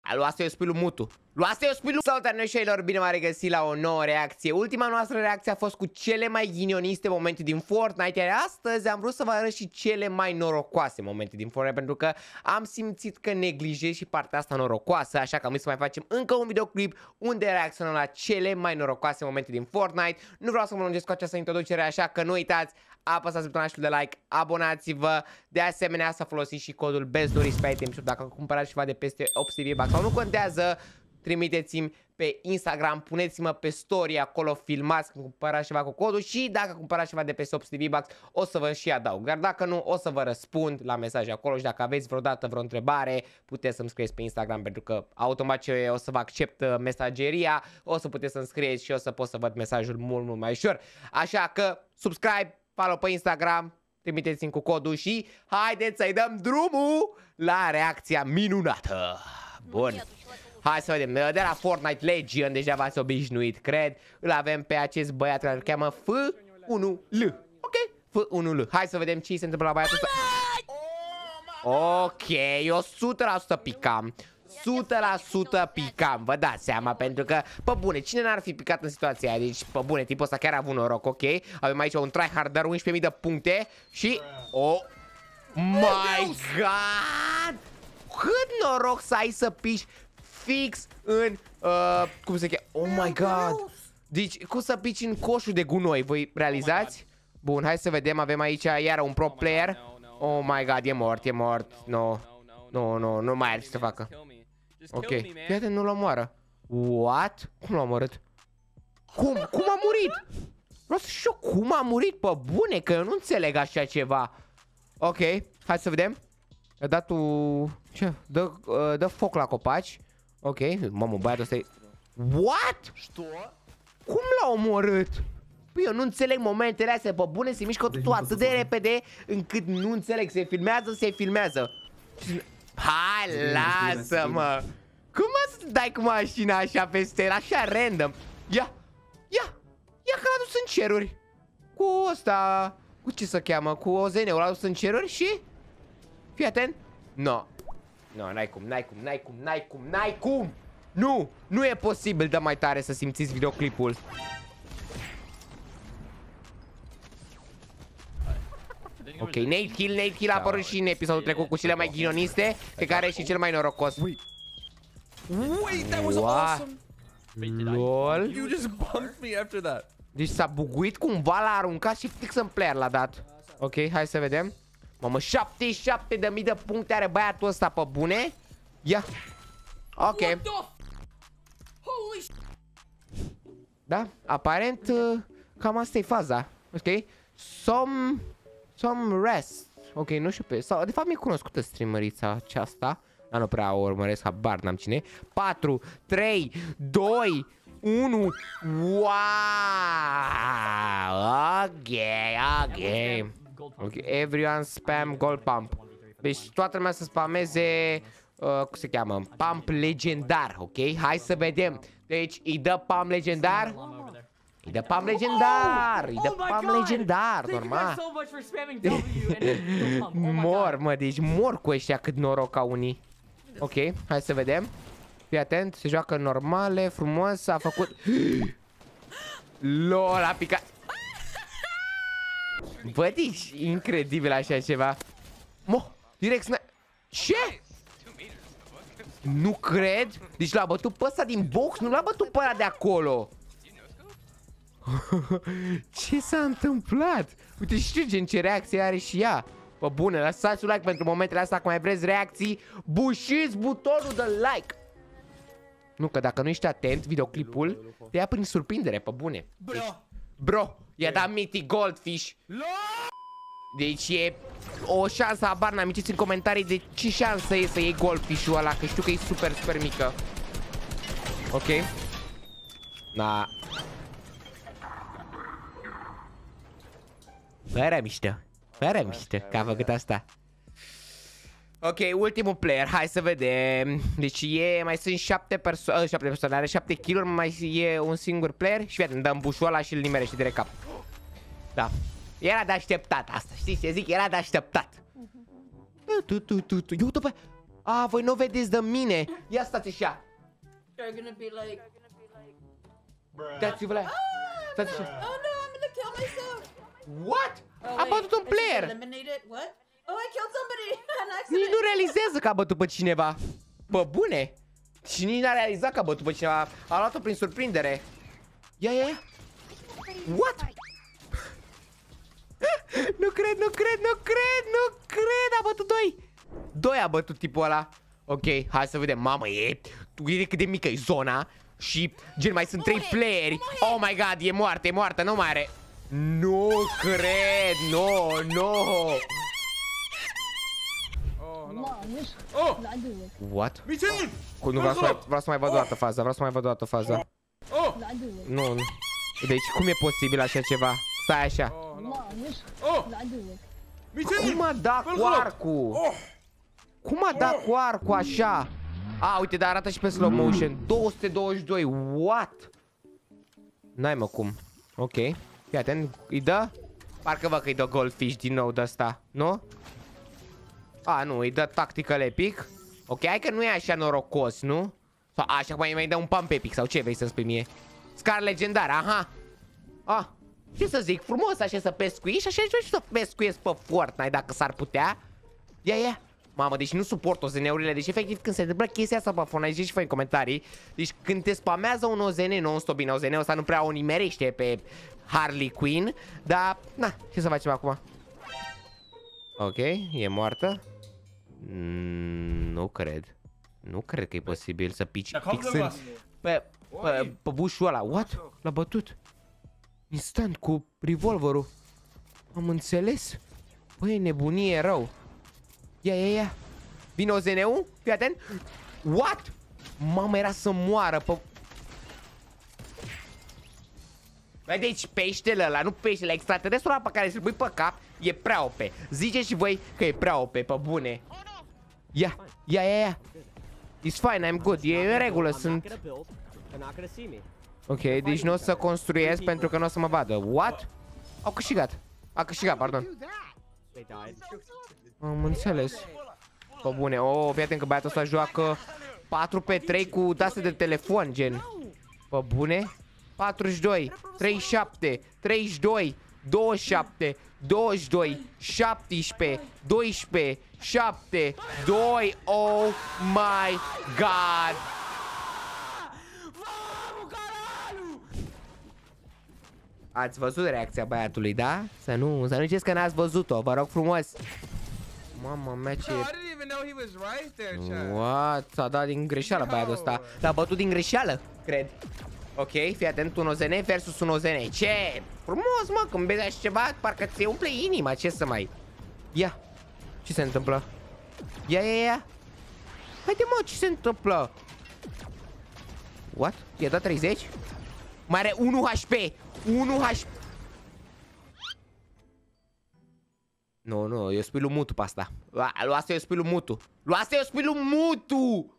Luați eu spilul mutu. Luați eu spilul. Salutare noșeilor, bine m-am regăsit la o nouă reacție. Ultima noastră reacție a fost cu cele mai ghinioniste momente din Fortnite. Iar astăzi am vrut să vă arăt și cele mai norocoase momente din Fortnite, pentru că am simțit că neglijez și partea asta norocoasă. Așa că am zis să mai facem încă un videoclip unde reacționăm la cele mai norocoase momente din Fortnite. Nu vreau să mă lungesc cu această introducere, așa că nu uitați, apăsați butonul de like, abonați-vă. De asemenea, să folosiți și codul BESTDORIS pe item shop dacă cumpărați ceva de peste 800 V-Bucks sau nu contează. Trimiteți-mi pe Instagram, puneți-mă pe story acolo, filmați când cumpărați ceva cu codul și dacă cumpărați ceva de peste 800 V-Bucks o să vă și adaug. Dar dacă nu, o să vă răspund la mesaje acolo și dacă aveți vreodată vreo întrebare, puteți să-mi scrieți pe Instagram, pentru că automat ce o să vă accept mesageria, o să puteți să-mi scrieți și o să pot să văd mesajul mult mai ușor. Așa că subscribe, follow pe Instagram, trimiteți-mi cu codul și haideți să-i dăm drumul la reacția minunată. Bun. Hai să vedem, de la Fortnite Legion, deja v-ați obișnuit, cred. Îl avem pe acest băiat care îl cheamă F1L. Ok, F1L. Hai să vedem ce se întâmplă la băiatul ăsta. Ok, eu 100% picam. 100% picam, vă dați seama, pentru că, pe bune, cine n-ar fi picat în situația aia? Deci, pe bune, tipul ăsta chiar a avut noroc, ok? Avem aici un tryharder, 11.000 de puncte și... Oh my god! Cât noroc să ai să pici fix în, cum se cheamă? Oh my god! Deci, cum să pici în coșul de gunoi, voi realizați? Bun, hai să vedem, avem aici iară un pro player. Oh my god, e mort, e mort. No, nu mai are ce să facă. Ok, fii nu-l omoară. What? Cum l-a omorât? Cum a murit? Vreau să știu cum a murit, pe bune, că eu nu înțeleg așa ceva. Ok, hai să vedem. A dat ce? Dă foc la copaci. Ok, mamă, băiatul ăsta e... What? Cum l-a omorât? Păi eu nu înțeleg momentele astea, pe bune, se mișcă totul atât de repede încât nu înțeleg, se filmează. Hai, lasă-mă! Cum mă să dai cu mașina așa peste el, așa random? Ia că l-a dus în ceruri. Cu ăsta, cu ce se cheamă, cu OZN-ul l-a dus în ceruri și... Fii atent. No, n-ai cum. Nu e posibil, dă mai tare să simțiți videoclipul. Ok, Nate Hill a apărut și în episodul trecut cu cele mai ghinioniste, pe care e și cel mai norocos. LOL. Deci s-a buguit cumva, l-a aruncat și fix în player l-a dat. Ok, hai să vedem. Mamă, 77.000 de puncte are băiatul ăsta, pe bune. Ia. Ok. Da, aparent cam asta e faza. Ok. Some rest. Ok, nu știu pe... Sau, de fapt mi-e cunoscută streamerița aceasta. Dar nu prea o urmăresc, habar n-am cine. 4, 3, 2, 1. Wow. Ok, everyone spam gold pump. Deci toată lumea să spameze, cum se cheamă? Pump legendar, ok? Hai să vedem. Deci îi dă pump legendar. Îi dă pump legendar. Îi dă pump legendar, normal. Mor, mă, deci mor cu ăștia, cât noroc au unii. Ok, hai să vedem. Fii atent, se joacă normale, frumos, a făcut... LOL, a picat. Bă, deci, incredibil așa ceva. Direct ce? Nu cred. Deci l-a bătut pe ăsta din box, nu l-a bătut pe ăla de acolo. Ce s-a întâmplat? Uite, știu ce reacție are și ea. Bă, bune, lăsați un like pentru momentele astea. Dacă mai vreți reacții, bușiți butonul de like. Nu, că dacă nu ești atent, videoclipul te ia prin surprindere, pe bune. Bro, i-a dat Mythic Goldfish. Deci e o șansă, habar n-am, în comentarii de ce șansă e să iei Goldfish-ul ăla, că știu că e super mică. Ok. Na. Fără mișto că a făcut asta. Ok, ultimul player, hai să vedem. Deci mai sunt 7 persoane, are 7 kill-uri, mai e un singur player. Și vedem, dăm bușul ăla și îl nimerește direct cap. Da, era de așteptat asta, știți ce zic? Era de așteptat. voi nu vedeți de mine. Ia stați așa. They're gonna be like, Dați-vă la... Stați așa. oh no, I'm gonna kill myself. What? Oh, A wait, bătut un I just player. eliminated what? Oh, I killed somebody. An Nici accident. nu realizează că a bătut pe cineva. Bă, bune. Și nici n-a realizat că a bătut pe cineva. A luat-o prin surprindere. Ia. What? Nu cred, a bătut 2 a bătut tipul ăla. Ok, hai să vedem. Mamă, uite cât de mică e zona. Și gen mai sunt 3 playeri. Oh my god, e moartă, nu mai are. Nu cred, no. What? Nu, vreau să mai văd o dată faza. Nu. Deci cum e posibil așa ceva? Stai așa. Cum a dat cu arcul? Cum a dat cu arcul așa? Uite, dar arată și pe slow motion. 222, what? N-ai mă cum. Ok, fii atent, îi dă? Parcă văd că îi dă goldfish din nou de asta, nu? Nu, îi dă tactical epic. Ok, hai că nu e așa norocos, nu? Sau așa mai dă un pump epic sau ce vrei să-mi spui mie? Scar legendar, aha. Ce să zic, frumos așa să pescuiești și așa și să pescuiesc pe Fortnite dacă s-ar putea. Ia. Mamă, deci nu suport OZN-urile, deci efectiv când se întâmplă chestia asta pe Fortnite, zici și fă în comentarii. Deci când te spamează un OZN non-stop, bine, OZN-ul ăsta nu prea o nimerește pe Harley Quinn. Dar, na, ce să facem acum? Ok, e moartă. Nu cred. Nu cred că e posibil să pici pixând pe bușul ăla. What? L-a bătut instant cu revolverul. Am înțeles. Băi, nebunie rău. Ia. Vine OZN-ul? Fii atent. What? Mamă, era să moară pe... Băi, deci peștele ăla, nu peștele, extraterestrul ăla pe care să-l pui pe cap e prea OP. Ziceți și voi că e prea OP, pe bune. Ia. It's fine, I'm good, e în regulă, sunt... Ok, deci nu o să construiesc pentru că nu o să mă vadă. What? Au câștigat. A câștigat, pardon. Am înțeles. Pe bune, fii atent că băiatul ăsta joacă 4-3 cu dase de telefon, gen. Pe bune. 42, 37, 32, 27, 22, 17, 12, 7, 2, oh my god! Ați văzut reacția băiatului, da? Să nu ziceți că n-ați văzut-o, vă rog frumos. Mama mea, ce... What? S-a dat din greșeală băiatul ăsta. L-a bătut din greșeală, cred. Ok, fii atent, un OZN versus un OZN. Ce? Frumos, mă, când vezi așa ceva, parcă ți umple inima, ce să mai... Ia, ce se întâmplă? Ia. Haide, mă, ce se întâmplă? What? I-a dat 30? Mai are 1 HP. 1 HP. Nu, eu spui lui Mutu pe asta. Asta eu spui lui Mutu.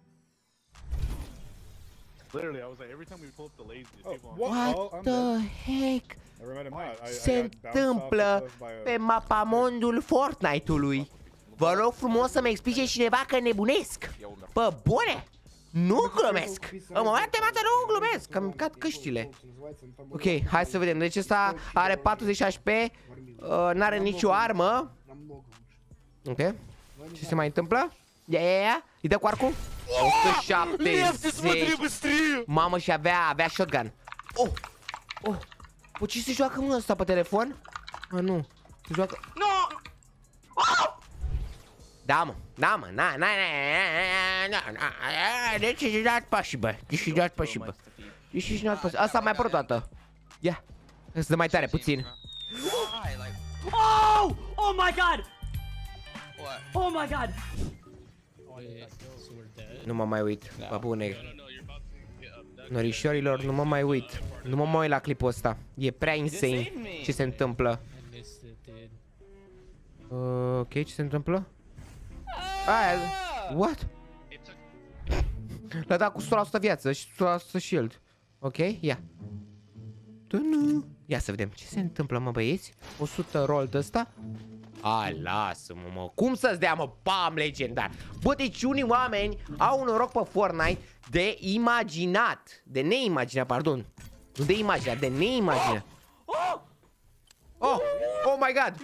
Literally, I was like, every time we pull up the lazy, What the heck se întâmplă pe mapamondul Fortnite-ului? Vă rog frumos să-mi explice cineva că nebunesc. Pă bune? Nu glumesc. În momentul de nu glumesc, că îmi cad căștile. Ok, hai să vedem. Deci ăsta are 40 HP, n-are nicio armă. Ok. Ce se mai întâmplă? Ia. Îi dă cu arcul? 170. Mamă, și avea shotgun. Păi ce se joacă mă ăsta pe telefon? Nu. Se joacă... Da, mă, Deci e dat pasible. Asta mai apărut o dată. Ia. Să dă mai tare, puțin. Oh my god! Oh my god! Nu mă mai uit, pe bune. Norișorilor, nu mă mai uit. Nu mă mai uit la clipul ăsta. E prea insane ce se întâmplă. Ok, ce se întâmplă? What? L-a dat cu 100% viață și 100% shield. Ok, ia. Ia să vedem ce se întâmplă, mă băieți. 100 roll de ăsta. Hai, lasă-mă, mă. Cum să-ți dea, mă, bam, legendar? Bă, deci unii oameni au un noroc pe Fortnite de imaginat. De neimaginat, pardon. Nu de imaginat, de neimaginat. Oh, oh my god.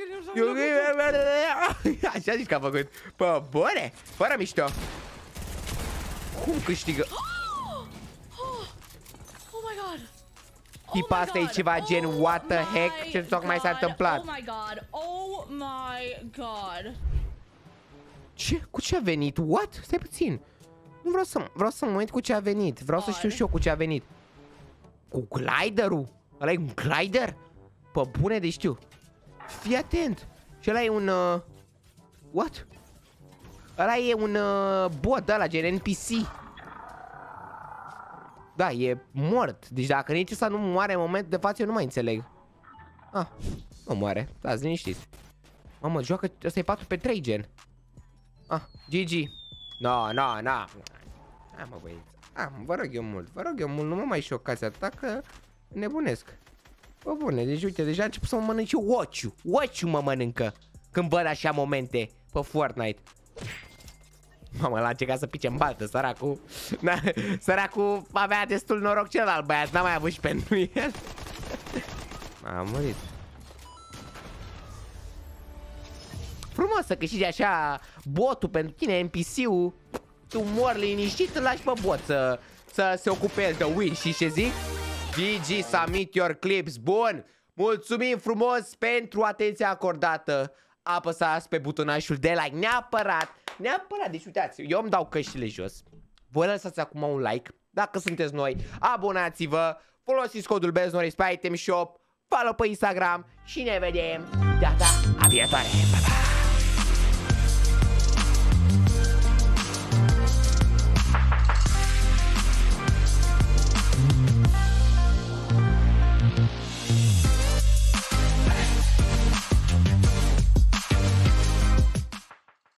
Așa zici că a făcut. Pă, bune, fără mișto. Cum câștigă? Oh my god. Tipa asta e ceva gen what the heck? Ce tocmai s-a întâmplat? Oh my god. Oh my god. Ce? Cu ce a venit? What? Stai puțin. Nu vreau să mă uit cu ce a venit. Vreau să știu și eu cu ce a venit. Cu gliderul? Ăla e un glider? Pă bune de știu. Fii atent. Și ăla e un... What? Ăla e un bot ăla, gen NPC. Da, e mort. Deci dacă nici ăsta nu moare în momentul de față, eu nu mai înțeleg. Ah, nu moare. Stați liniștiți. Mamă, joacă... Ăsta e 4-3 gen. Ah, GG. No. Hai mă băieți. Vă rog eu mult, nu mă mai șocați atâta că nebunesc. Bă bune, deci uite, deja a început să mă mănânce ochiul. Ochiul mă mănâncă când văd așa momente pe Fortnite. Mamă, l-a încercat să pice în baltă, săracul. Săracul avea destul noroc celălalt băiat, n-a mai avut și pentru el. A murit. Frumos să câștigi așa botul pentru tine, NPC-ul. Tu mori liniștit, îl lași pe bot să se ocupe el de win, și ce zic? GG, submit your clips. Bun, mulțumim frumos pentru atenția acordată. Apăsați pe butonașul de like, neapărat. Deci uitați, eu îmi dau căștile jos. Voi lăsați acum un like. Dacă sunteți noi, abonați-vă. Folosiți codul BEZNORIS pe Item Shop. Follow pe Instagram. Și ne vedem data viitoare. Bye bye.